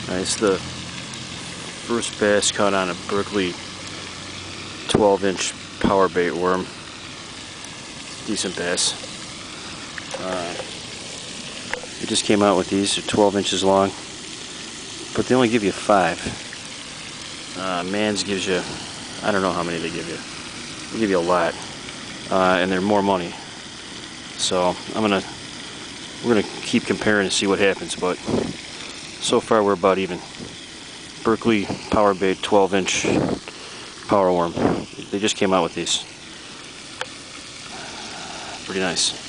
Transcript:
It's the first bass caught on a Berkley 12-inch Powerbait worm. Decent bass. They just came out with these. They're 12 inches long, but they only give you 5. Mans gives you, I don't know how many they give you. They give you a lot, and they're more money. So we're gonna keep comparing and see what happens. But so far we're about even. Berkley Powerbait 12-inch Powerworm. They just came out with these. Pretty nice.